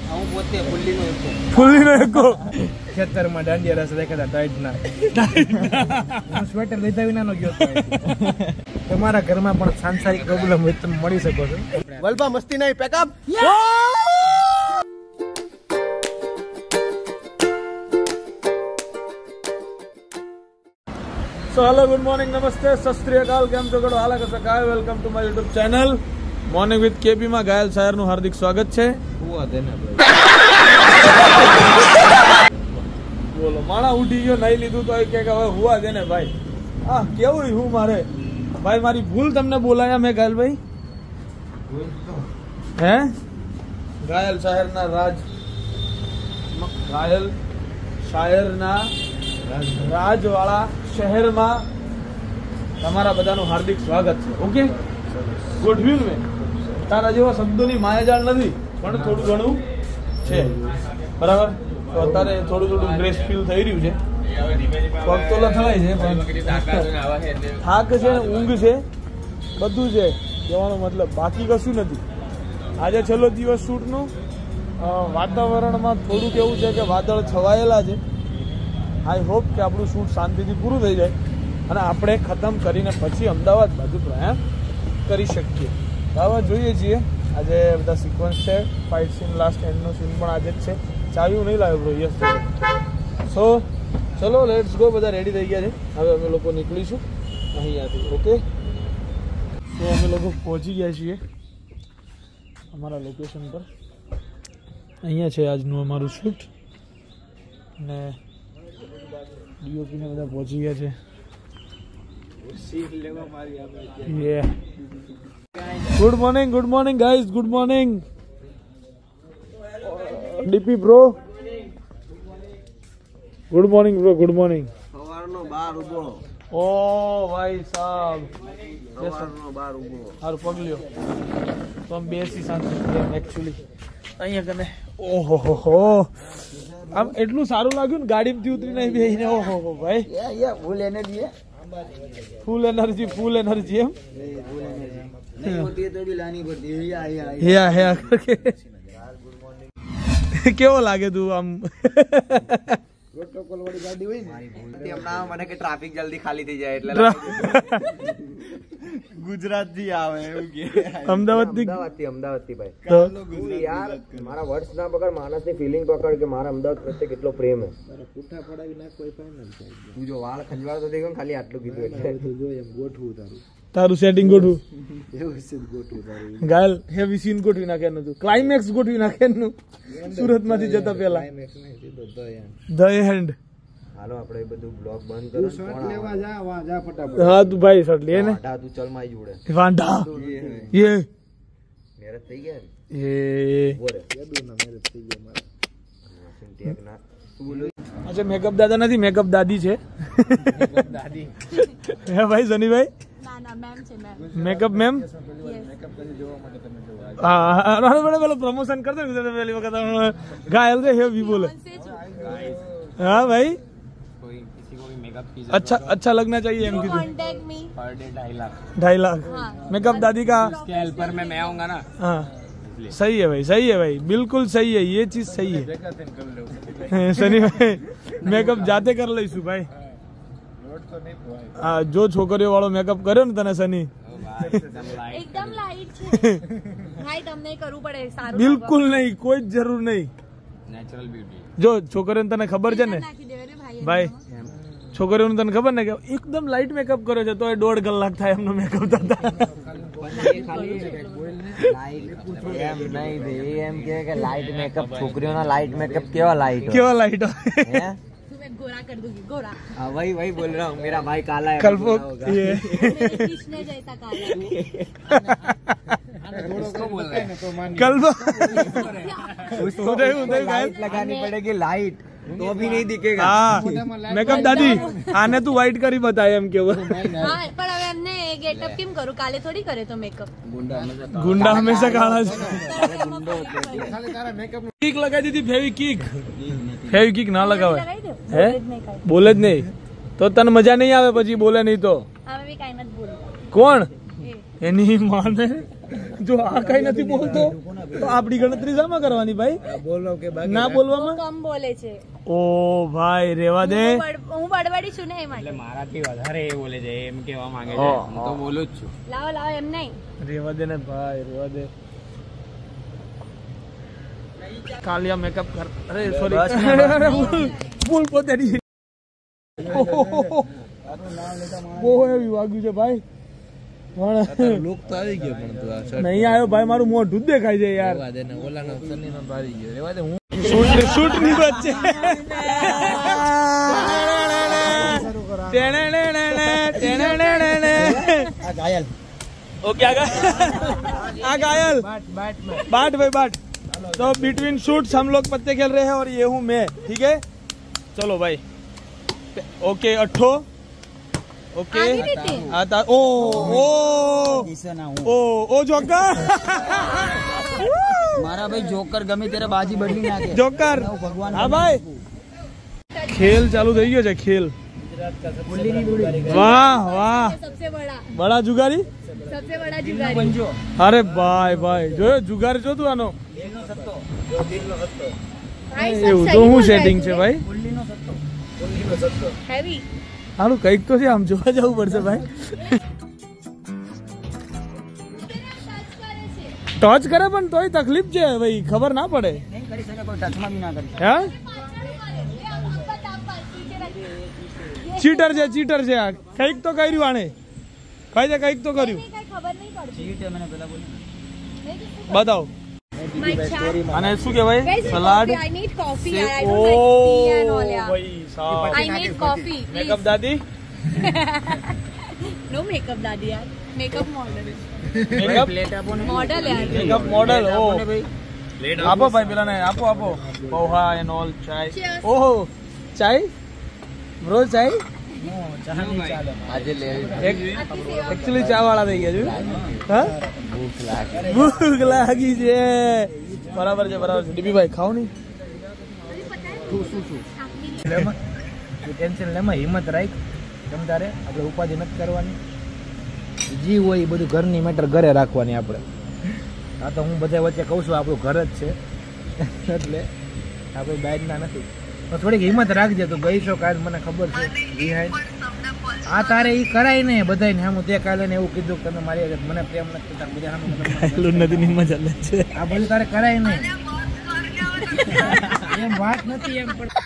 હું પોતે ફુલ્લીનો એકો ખેતરમાં દાંડિયા રસ દેખાતા ટાઈટના હું સ્વેટર લીધા વિનાનો ગયો તમારા ઘરમાં પણ સાંસારિક પ્રોબ્લેમ હોય તમે મળી શકો છો વલભા મસ્તી નહીં pack up So hello, good morning, namaste, sat shri akal, કેમ છો ગડો હાલા કસા કાય welcome to my YouTube channel morning with KB માં ઘાયલ સાહેર નું હાર્દિક સ્વાગત છે. હુવા દેને બોલો માણા ઉઠી ગયો નહીં લીધું તો કે હવે હુવા દેને ભાઈ. આ કેવું હું મારે ભાઈ મારી ભૂલ તમને બોલાયા મેં ઘાયલ ભાઈ હે ઘાયલ શાયરના રાજવાળા શહેરમાં તમારા બધાનું હાર્દિક સ્વાગત છે. ઓકે ગુડવિલ મેં તારા જેવા શબ્દોની માયાજાળ નથી પણ થોડું ઘણું છે બરાબર. તો અત્યારે થોડું ગ્રેસ ફીલ થઈ રહ્યું છે. પગ તો લથડાય છે પણ થાક છે ઊંઘ છે બધું છે કહેવાનો મતલબ બાકી કશું નથી. આજે છેલ્લો દિવસ શૂટનું વાતાવરણમાં થોડુંક એવું છે કે વાદળ છવાયેલા છે. આઈ હોપ કે આપણું શૂટ શાંતિથી પૂરું થઈ જાય અને આપણે ખતમ કરીને પછી અમદાવાદ બાજુ પ્રયાણ કરી શકીએ. હવે જોઈએ છીએ આજે બધા સિક્વન્સ છે. ફાઇટ સીન લાસ્ટ એન્ડનો સીન પણ આજે જ છે. ચાવ્યું નહીં લાવ્યો બ્રો યસ. સો ચલો લેટ્સ ગો. બધા રેડી થઈ ગયા છે. હવે અમે લોકો નીકળીશું અહીંયાથી. ઓકે તો અમે લોકો પહોંચી ગયા છીએ અમારા લોકેશન પર. અહીંયા છે આજનું અમારું શૂટ અને ડીઓપી ને બધા પહોંચી ગયા છે. Good morning guys. Good morning DP bro. Good morning bro. Good morning. સવારનો 12 ઉભો. ઓ ભાઈ સાહેબ સવારનો 12 ઉભો. સારું પગલ્યો તો આમ બેસી શાંતિ એકચ્યુઅલી અહીંયા કને. ઓહો આમ એટલું સારું લાગ્યું ને ગાડીમાંથી ઉતરીને બેસીને. ઓહો ભાઈ ફૂલ એનર્જી એમ કેવો લાગે તું આમ પ્રોટોકોલ વાળી ગાડી હોય ને હમણાં મને કે ટ્રાફિક જલ્દી ખાલી થઈ જાય એટલે ગુજરાત થી આવે એવું કે અમદાવાદ થી ભાઈ યાર મારા વર્ડ્સ ના પકડ માણસની ફિલિંગ પકડ કે મારા અમદાવાદ પ્રત્યે કેટલો પ્રેમ હે. પુઠ્ઠા પડાવી નાખ કોઈ ફાઇનલ તું જો વાળ ખંજવાળ તો દેખો ખાલી આટલું કીધું એટલે જો એમ ગોઠવું તારું સેટિંગ ગોઠવું એવું છે ગોઠવું તારું ગાયલ હેવી સીન ગોઠવી નાખેનું તું ક્લાઇમેક્સ ગોઠવી નાખેનું સુરત માંથી જતા પહેલા ધ એન્ડ. હાલો આપણે બધું બ્લોગ બંધ કરો. શોટ લેવા જા ફટાફટ. હા તું ભાઈ શોટ લે ને. વાંઢા તું ચલ માઈ જોડે. વાંઢા ये મેરેજ થઈ ગયા ये બોલે કેદુના મેરેજ થઈ ગયા મારા સિંટેક ના તું બોલ. અચ્છા મેકઅપ દાદા નથી મેકઅપ દાદી છે. મેકઅપ દાદી હે ભાઈ સનીભાઈ. ના ના મેમ છે મેમ. મેકઅપ મેમ મેકઅપ કરી જોવા માટે તમે જો. હા બડે પેલો પ્રમોશન કરતો ને પહેલી વખત ઘાયલ રે હેવી બોલે. हाँ भाई अच्छा लगना चाहिए एम की. Contact me per day 2.5 lakh makeup दादी का. इसके हेल्पर में मैं आऊंगा ना. हाँ सही है भाई बिल्कुल सही है. ये चीज सही है सनी भाई. मेकअप जाते कर लईशु भाई. हाँ जो छोकरियों वाળો मेकअप કર્યો ને તને સની એકદમ લાઈટ છે ભાઈ. તમને કરવું પડે સારું. બિલકુલ નહીં કોઈ જ જરૂર નહીં. नेचुरल ब्यूटी જો છોકરીઓને તને ખબર છે ને ભાઈ છોકરીઓને તને ખબર ને કે એકદમ લાઇટ મેકઅપ કર્યો છે તો એ 1.5 કલાક થાય એમનો મેકઅપ થતા. એમ કે લાઇટ મેકઅપ છોકરીઓના લાઇટ મેકઅપ કેવા લાઇટ હોય गोरा कर दूंगी गोरा. हाँ वही बोल रहा हूँ. मेरा भाई काला है. कल्पो ये कृष्ण जैसा काला. उसको बोल रहा है तो मान कल्पो उसको लाइट लगानी पड़ेगी. लाइट तो भी नहीं दिखेगा. हाँ मेकअप दादी आने तू व्हाइट करी बताए एम के. हाँ पर હવે એમને ગેટઅપ કેમ કરું કાલે થોડી કરે તો મેકઅપ. ગુંડા હંમેશા કાળા છે. કિક લગાવી દીધી ફેવિકિક ના લગાવે હે બોલે જ નહીં તો તને મજા નહીં આવે પછી બોલે નહીં તો. હવે બી કાઈ નથી બોલતા. કોણ એની માને જો આ કઈ નથી બોલતો તો આપણી ગણતરી શામાં કરવાની ભાઈ? બોલો કે બાકી ના બોલવામાં કમ બોલે છે. ઓ ભાઈ રેવા દે. હું બડબડી છું ને એ માટે. મારાથી વધારે એ બોલે છે એમ કેવા માંગે છે. હું તો બોલું જ છું. લાવો એમ નહીં. રેવા દે ને ભાઈ, રેવા દે. કાલિયા મેકઅપ કર. અરે સોરી, બોલ પોતે નહીં. બહુ એવી વાગ્યું છે ભાઈ. લુક તો આવી ગયો પણ તું આ શર્ટ નહીં આવ્યો ભાઈ, મારું મોઢું જ દેખાય છે યાર. રેવા દે ને, ઓલાનો સનીનો તો આવી ગયો. રેવા દે, હું શૂટ ની વચ્ચે ओके आ घायल बाट भाई बाट. तो बिटवीन शूट्स हम लोग पत्ते खेल रहे हैं और ये हूँ मैं. ठीक है चलो भाई. ओके अट्ठो. ओके आता ओ ओ ओ जोकर. મારા ભાઈ જોકર ગમે ત્યારે બાજી બદલી નાખે. જોકર હા ભાઈ. ખેલ ચાલુ થઈ ગયો છે. ખેલ વાહ વાહ. सबसे बड़ा जुगारी. सबसे बड़ा जुगारी. अरे भाई भाई જોયો જુગારી જો તું આનો. એવું તો હું સેટિંગ છે ભાઈ. હેવી હાલું કઈક તો છે, આમ જોવા જવું પડશે ભાઈ. ટચ કરે પણ તોય તકલીફ છે ભાઈ, ખબર ના પડે. હે ચીટર છે, ચીટર છે આ. કઈક તો કર્યું આને. કઈ છે કઈક તો કર્યું. ખબર નહીં પડતી. બતાવો અને શું કહેવાય? Salad. I need coffee. I oh don't like tea and all. Yeah. ભાઈ સાહેબ. I need coffee. Makeup daddy. No makeup daddy yaar. Makeup model. Makeup Model yaar. Makeup model. ઓ આપો ભાઈ પેલા ને આપો આપો. પોહા એન્ડ ઓલ ચાય. ઓહો ચાય બ્રો ચાય. આજે લે એકચ્યુઅલી ચા વાળા થઈ ગયા છે. હા ભૂખ લાગી છે. બરાબર છે બરાબર છે. ડીબી ભાઈ ખાવ નહીં. ટેન્શન લેમાં હિંમત રાખ. તમ તારે આપણે ઉપાધિ નથી કરવાની. જી હોય એ બધું ઘરની મેટર ઘરે રાખવાની આપણે. આ તો હું બધા વચ્ચે કહું છું આપણું ઘર જ છે એટલે આપણે બહારના નથી. તો થોડીક હિંમત રાખજે. તો ગઈ છો કાલ મને ખબર છે વિહાઈ આ તારે એ કરાય ને બધાને સામું. તે કાલે ને એવું કીધું કે તમે મારી મને પ્રેમ નથી કરતા બધા સામું નદી ની મજા લે છે. આ બધું તારે કરાય ને એમ વાત નથી એમ. પણ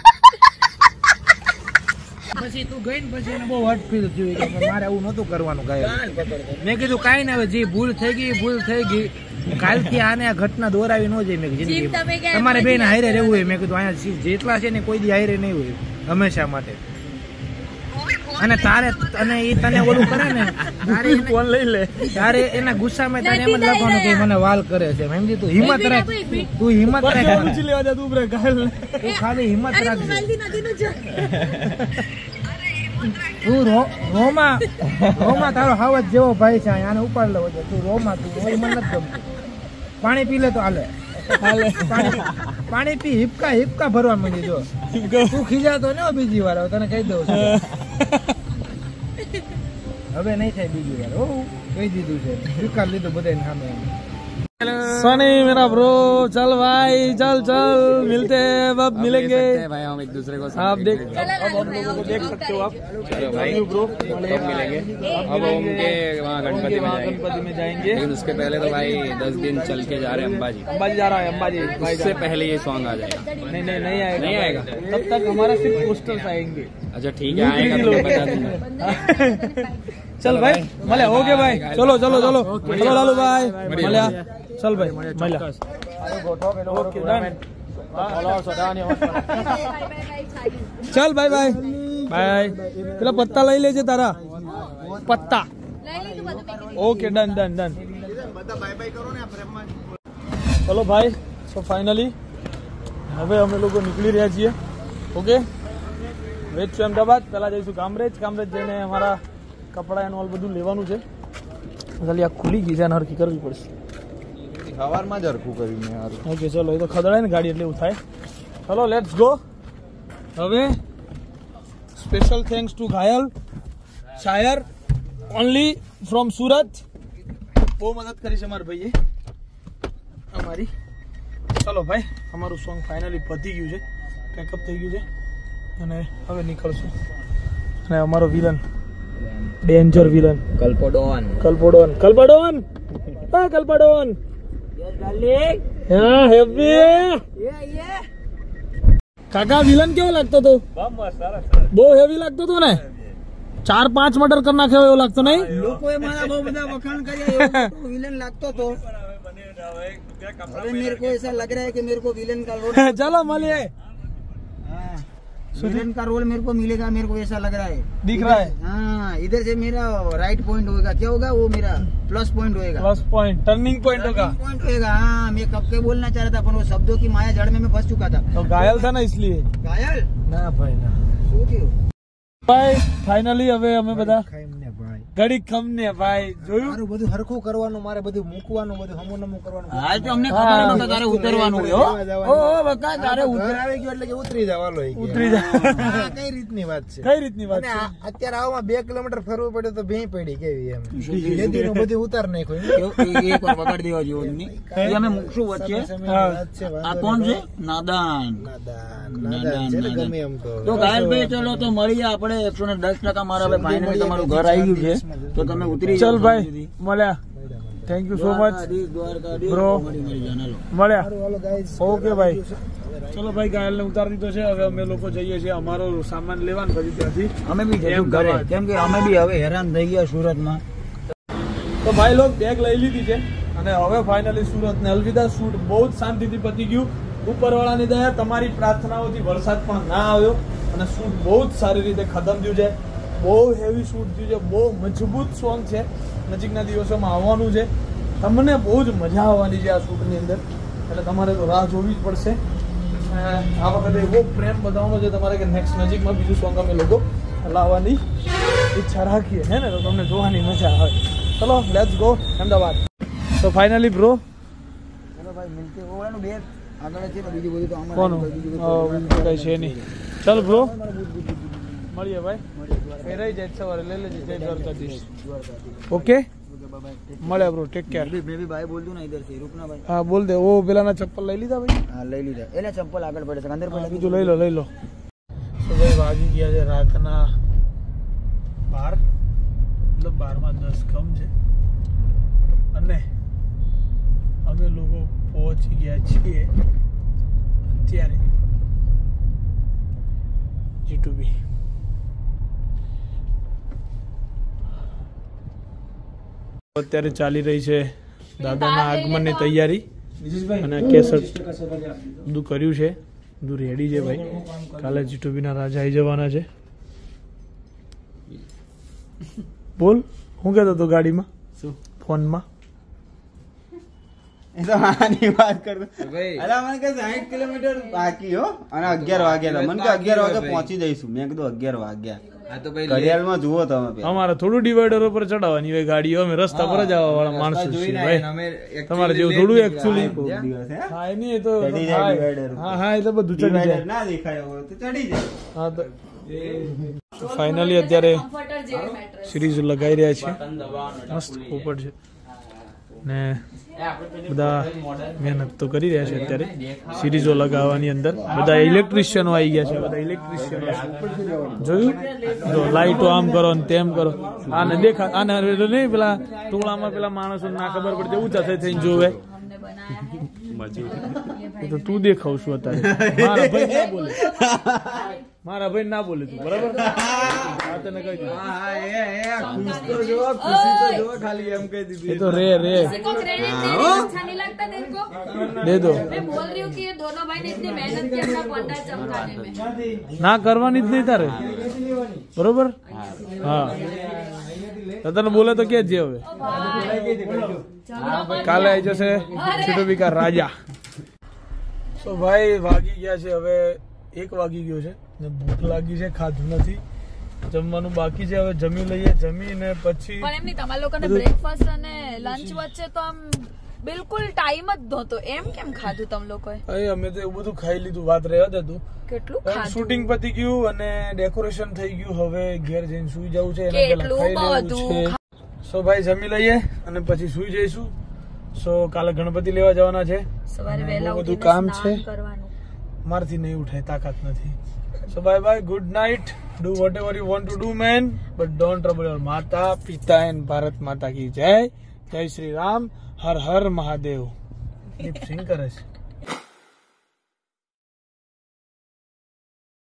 પછી તું ગઈ ને પછી એને બહુ હટ ફીલ થયું કે મારે આવું નતું કરવાનું. મેં કીધું કાંઈ ના હવે જે ભૂલ થઈ ગઈ ભૂલ થઈ ગઈ. કાલથી આને આ ઘટના દોરાવી ન જાય. મેં જિંદગી તમારે બેન હારે રહેવું હોય. મેં કીધું અહીંયા જેટલા છે ને કોઈ દી હારે નહીં હોય હંમેશા માટે. અને તારે અને એ તને ઓલું કરે ને તારે ફોન લઈ લે. તારે એના ગુસ્સામાં તારે એમ જ લખવાનું કે મને વાલ કરે છે. સમજી તું હિંમત રાખ. તું હિંમત રાખ. પૂછી લેવા જા તું બ્રે ઘાયલ. તું ખાલી હિંમત રાખજે. તું રોમા તારો હાવજ જેવો ભાઈ છે. આને ઉપાડ લેવો છે. તું રોમા તું મને નથી ગમતું. પાણી પી લે તો હાલે. પાણી પી. હિપકા ભરવા માંડી. જો તું ખીજાતો ને બીજી વાર તને કહી દઉં છું. હવે નહીં થાય બીજી વાર. કહી દીધું છે. સ્વીકાર લીધું બધાને સામે. सनी मेरा ब्रो चल भाई चल चल मिलते हैं अब मिलेंगे भाई हम एक दूसरे को आप देख अब हम लोगों को देख सकते हो आप. भाई ब्रो मिलेंगे. अब हम के वहाँ गणपति में जाएंगे. लेकिन उसके पहले तो भाई 10 दिन चल के जा रहे हैं अंबाजी. अंबाजी जा रहा है. अंबाजी भाई उससे पहले ये सॉन्ग आ जाएगा. नहीं आएगा. तब तक हमारा सिर्फ पोस्टर्स आएंगे. अच्छा ठीक है आएगा तो बता दूंगा. चल भाई मल्या. ओके भाई चलो चलो चलो चलो लालू भाई मल्या. चल भाई मल्या. Okay done. चल बाय बाय बाय. પેલા પત્તા લઈ લેજે તારા પત્તા. Okay done done done. ચલો ભાઈ સો ફાઇનલી હવે અમે લોકો નીકળી રહ્યા છીએ. ઓકે વેચ છું અમદાવાદ. પહેલા જઈશું કામરેજ. કામરેજ જઈને અમારા કપડા એનું બધું લેવાનું છે. ખાલી આ ખુલી ગઈ છે અને હરખી કરવી પડશે. સવારમાં જ હરખું કર્યું મેં. ઓકે ચલો એ તો ખદડાય ને ગાડી એટલે એવું થાય. ચલો લેટ્સ ગો. હવે special thanks to Ghayal Shayar only from Surat બહુ મદદ કરી છે મારા ભાઈએ અમારી. ચલો ભાઈ, અમારું સોંગ ફાઇનલી પતી ગયું છે, પેકઅપ થઈ ગયું છે અને હવે નીકળશું. અને અમારો વિલન, ડેન્જર વિલન કલ્પોડોન હા કલ્પોડોન હા હેવી. કાકા વિલન કેવો લાગતો તો? બહુ હેવી લાગતો તો ને, 4-5 મર્ડર કરી નાખ્યો એવો લાગતો નહીં? લોકોએ મારા બહુ બધા વખાણ કર્યા, વિલન लागतो तो अभी मेरे को ऐसा लग रहा है कि मेरे को विलन का रोल चलो મળીએ. विलन का रोल मेरे को मिलेगा, मेरे को ऐसा लग रहा है, दिख रहा है. हाँ, इधर से मेरा राइट पॉइंट होगा, क्या होगा वो मेरा प्लस पॉइंट होगा, प्लस पॉइंट टर्निंग पॉइंट होगा. पॉइंट होगा. हाँ, मैं कब के बोलना चाह रहा था पर वो शब्दों की माया जड़ में मैं फंस चुका था. तो घायल था ना इसलिए. घायल ના ભાઈ ના. શું થયું ભાઈ ફાઇનલી હવે અમે બધા ઘડી ખમને ભાઈ જોયું. મારું બધું હરખું કરવાનું, મારે બધું મૂકવાનું, બધું હમુનમું કરવાનું. હા તો અમને ખબર નહોતી તારે ઉતરવાનું હોય. ઓ બકા તારે ઉતરાવી ગયો એટલે કે ઉતરી જવાનું. ઉતરી જા. કઈ રીતની વાત છે? કઈ રીતની વાત છે? અત્યારે આવવામાં 2 કિલોમીટર ફરવું પડ્યું તો ભેં પડી કેવી એમ. લેદીનું બધું ઉતાર નાખ્યું. એક વાર પકડી દેવા જેવો નહીં. અમે મૂકશું વચ્ચે. આ કોણ છે? નાદાન. ગમે એમ તો ઘાયલભાઈ ચલો તો મળીએ આપણે. 110% મારા ભાઈ ફાઇનલી તમારું ઘર આવી ગયું છે તો તમે ઉતરી ચલ ભાઈ મળ્યા. Thank you so much bro. મળ્યા. ઓકે ભાઈ ચલો ભાઈ, ઘાયલ ને ઉતારી દીધો છે. હવે અમે લોકો જઈએ છીએ અમારો સામાન લેવાનું, પછી ત્યાંથી અમે બી જઈશું ઘરે, કેમ કે અમે બી હવે હેરાન થઈ ગયા સુરતમાં. તો ભાઈ લોક બેગ લઈ લીધી છે અને હવે ફાઇનલી સુરત ને અલવિદા. શૂટ બહુ જ શાંતિથી પતી ગયું. ઉપરવાળાની દયા, તમારી પ્રાર્થનાઓથી વરસાદ પણ ના આવ્યો અને શૂટ બહુ જ સારી રીતે ખતમ થયું છે. બહુ હેવી શૂટ થયું છે, બહુ મજબૂત સોંગ છે. નજીકના દિવસોમાં આવવાનું છે, તમને બહુ જ મજા આવવાની છે આ શૂટની અંદર, એટલે તમારે તો રાહ જોવી જ પડશે. આ વખતે એવો પ્રેમ બતાવવાનો છે તમારે કે નેક્સ્ટ નજીકમાં બીજું સોંગ અમે લોકો લાવવાની ઈચ્છા રાખીએ હે ને, તો તમને જોવાની મજા આવે. ચલો લેટ્સ ગો અમદાવાદ. તો ફાઇનલી બ્રો ચલો ભાઈ મિલકે ઓવાનું બે આગળ છે તો બીજું બધું તો અમારે કોનું કઈ છે નહીં. ચાલ બ્રો મળીએ ભાઈ. એ રહી જાય સવારે લઈ લેજે. જય દ્વારકાધીશ. ઓકે મળે બ્રો, ટેક કેર. मैं भी भाई बोल दूं ना इधर से, रुकना भाई. હા બોલ દે. ઓ પેલાના ચપ્પલ લઈ લીધા ભાઈ? हाँ લઈ લીધા. એને ચપ્પલ આગળ પડે છે, અંદર પડે. બીજું લઈ લો લઈ લો. તો ભાઈ વાગી ગયા છે રાતના 12, મતલબ 12 માં 10 કમ છે અને અમે લોકો પહોંચી ગયા છીએ અત્યારે G2B. અત્યારે ચાલી રહી છે દાદાના આગમનની તૈયારી અને કેસર બધું કર્યું છે, બધું રેડી છે ભાઈ. કાલે G2B ના રાજા આવી જવાના છે. બોલ હું કહેતો હતો ગાડીમાં, શું ફોનમાં? એ તો આની વાત કરતો ભાઈ. અલા મને કે 60 કિલોમીટર બાકી હો અને 11 વાગ્યા. મને કે 11 વાગે પહોંચી જઈશું. મેં કીધું 11 વાગ્યા. આ તો ભાઈ ઘડિયાળમાં જુઓ તમે. અમારે થોડું ડિવાઈડર ઉપર ચડાવવાની હોય ગાડીઓ, અમે રસ્તા પર જ આવવા વાળા માણસો છીએ ભાઈ. તમારે જેવું થોડું એકચ્યુઅલી થાય નહીં, એ તો હા હા, એ તો બધું ચડી જાય. ના દેખાય હોય તો ચડી જાય. હા તો ફાઇનલી અત્યારે સિરીઝ લગાવી રહ્યા છે, મસ્ત પોપટ છે ને બધા મહેનત તો કરી રહ્યા છે અત્યારે સિરીઝો લગાવવાની અંદર. બધા ઇલેક્ટ્રિશિયનો આવી ગયા છે, બધા ઇલેક્ટ્રિશિયનો જોયું, જો લાઈટો આમ કરો ને તેમ કરો. આને દેખા, આને નહીં પેલા ટોળામાં પેલા માણસો ના ખબર પડતી ઊંચા થઈ થઈને જોવે. તો તું દેખાવ છું અત્યારે. મારા ભાઈ ના બોલે, મારા ભાઈ ના બોલે તું, બરાબર? તને કહી દઉં ખાલી એમ કહી દીધું. એ તો રે રે अच्छा नहीं लगता तेरे को? દે દો. मैं बोल रही हूँ कि ये दोनों भाई ने इतनी मेहनत की अपना पर्दा चमकाने में. ના કરવાની જ નહીં તારે, બરોબર? હા તને બોલે તો કે જ હવે. કાલે આવી જશે G2B કા રાજા. તો ભાઈ વાગી ગયા છે હવે 1 વાગી ગયો છે ને ભૂખ લાગી છે, ખાધું નથી, જમવાનું બાકી છે. હવે જમી લઈએ, જમીને પછી પણ એમ નહીં, તમારા લોકોને બ્રેકફાસ્ટ અને લંચ વચ્ચે તો આમ બિલકુલ ટાઈમ જ નહોતો. એમ કેમ ખાધું તમે લોકોએ? અમે તો એવું બધું ખાઈ લીધું, વાત રહેવા દે તું. કેટલું ખાધું? શૂટિંગ પતી ગયું અને ડેકોરેશન થઈ ગયું. હવે ઘેર જઈને સુઈ જવું છે, એના પહેલા ખાઈ લેવું છે. સો ભાઈ જમી લઈએ અને પછી સુઈ જઈશું. સો કાલે ગણપતિ લેવા જવાના છે. સવારે બહુ વહેલા બધું ઉઠીને કામ સ્નાન છે. કરવાનું. મારથી નહીં ઉઠાય, તાકાત નથી. So bye bye, good night. Do whatever you want to do man, but don't trouble your માતા પિતા એન્ડ ભારત માતા કી જય. જય શ્રી રામ. હર હર મહાદેવ. દીપ સિંહ કરે છે.